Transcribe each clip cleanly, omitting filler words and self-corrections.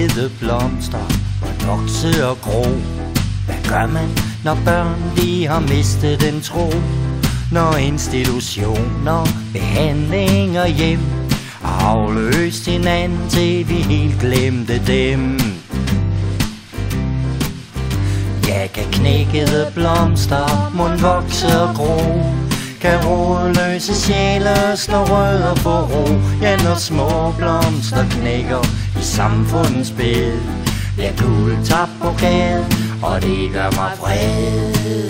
knækkede blomster må vokse og gro. Hvad gør man, når børn de har mistet den tro? Når institutioner, behandling og hjem har afløst hinanden, til vi helt glemte dem. Ja, kan knækkede blomster mon vokse og gro? Kan rodløse sjæle slå rødder på ro? Ja, når små blomster knækker i samfundets bed, bliver guld tabt på gaden, og det gør mig vred.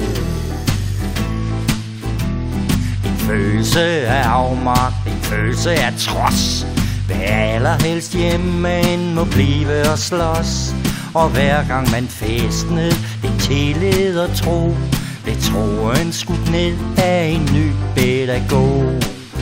En følelse af afmagt, en følelse af trods, vil allerhelst hjemme end må blive og slås. Og hver gang man festnede, blev tillid og tro, blev troen skudt ned af en ny pædagog.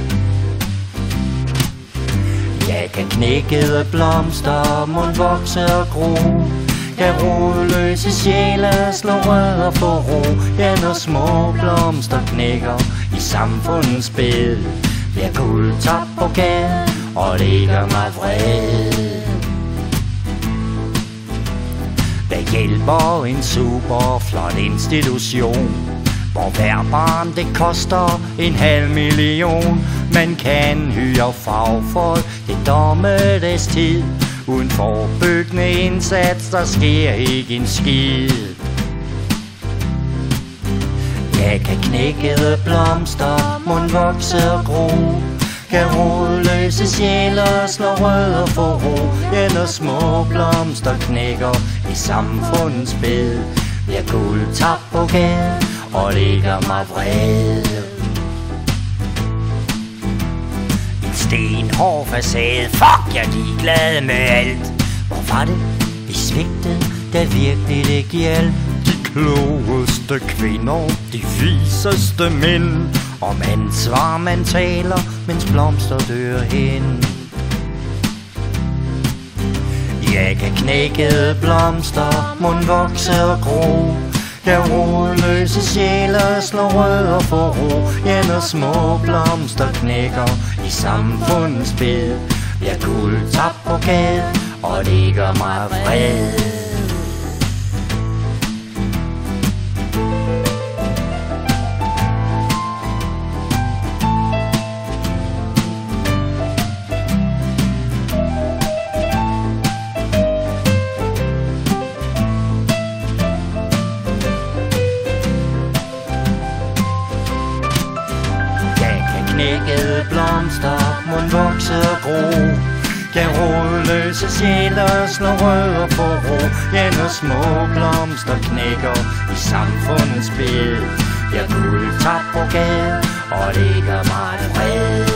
Ja, kan knækkede blomster mon vokse og gro? Kan rodløse sjæle slå rødder på ro? Ja, når små blomster knækker i samfundets bed, bliver guld tabt på gaden, og det gør mig vred. Der hjælper en super flot institution, hvor hver barn det koster 500.000. Man kan hyre fagfolk, det dommedags-tid. Uden forebyggende indsats, der sker ikke en skid. Ja, kan knækkede blomster mon vokse og gro? Kan rodløse sjæle slå rødder på ro? Ja, når små blomster knækker i samfundets bed, bliver guld tabt på gaden, og det gør mig vred. En stenhård facade, fuck, jeg er ligeglad med alt. Hvor var det, vi svigtede, da virkelig det gjaldt? De klogeste kvinder, de viseste mænd, om ansvar man taler, mens blomster dør hen. Ja, kan knækkede blomster mon vokse og gro? Kan rodløse sjæle slå rødder på ro? Ja, når små blomster knækker i samfundets bed, bliver guld tabt på gaden, og det gør mig vred. Knækkede blomster mon vokse og gro? Kan rodløse sjæle slå rødder på ro? Ja, når små blomster knækker i samfundets bed, bliver guld tabt på gaden, og det gør mig vred.